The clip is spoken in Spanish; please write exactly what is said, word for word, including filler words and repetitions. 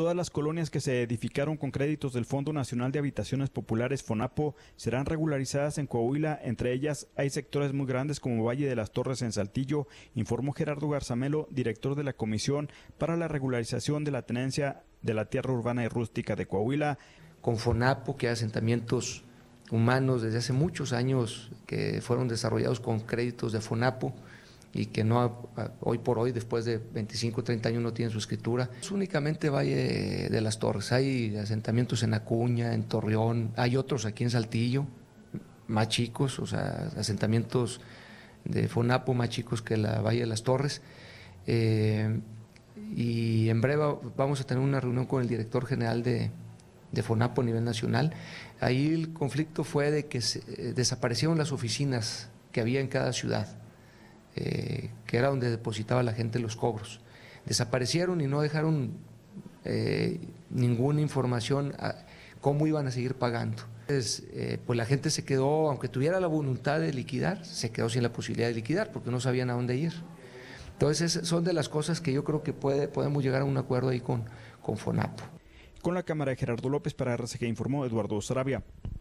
Todas las colonias que se edificaron con créditos del Fondo Nacional de Habitaciones Populares FONAPO serán regularizadas en Coahuila. Entre ellas hay sectores muy grandes como Valle de las Torres en Saltillo, informó Gerardo Garzamelo, director de la Comisión para la Regularización de la Tenencia de la Tierra Urbana y Rústica de Coahuila. Con FONAPO, que hay asentamientos humanos desde hace muchos años que fueron desarrollados con créditos de FONAPO y que no hoy por hoy, después de veinticinco o treinta años, no tienen su escritura. Es únicamente Valle de las Torres, hay asentamientos en Acuña, en Torreón, hay otros aquí en Saltillo, más chicos, o sea, asentamientos de FONAPO más chicos que la Valle de las Torres. Eh, y en breve vamos a tener una reunión con el director general de, de FONAPO a nivel nacional. Ahí el conflicto fue de que se, eh, desaparecieron las oficinas que había en cada ciudad. Eh, que era donde depositaba la gente los cobros. Desaparecieron y no dejaron eh, ninguna información a cómo iban a seguir pagando. Entonces, eh, pues la gente se quedó, aunque tuviera la voluntad de liquidar, se quedó sin la posibilidad de liquidar porque no sabían a dónde ir. Entonces, son de las cosas que yo creo que puede, podemos llegar a un acuerdo ahí con, con FONAPO. Con la cámara de Gerardo López para R C G informó Eduardo Sarabia.